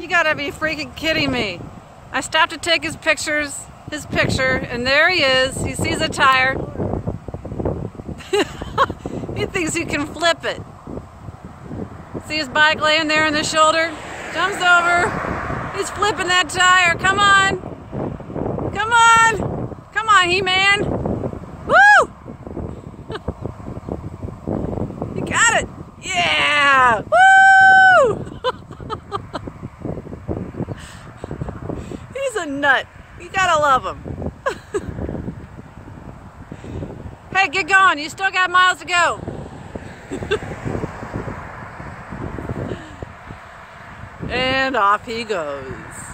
You gotta be freaking kidding me. I stopped to take his picture, and there he is. He sees a tire. He thinks he can flip it. See his bike laying there on the shoulder? Jumps over. He's flipping that tire. Come on. Come on. Come on, He-Man. Woo! You got it. Yeah. Woo! He's a nut. You gotta love him. Hey, get going. You still got miles to go. And off he goes.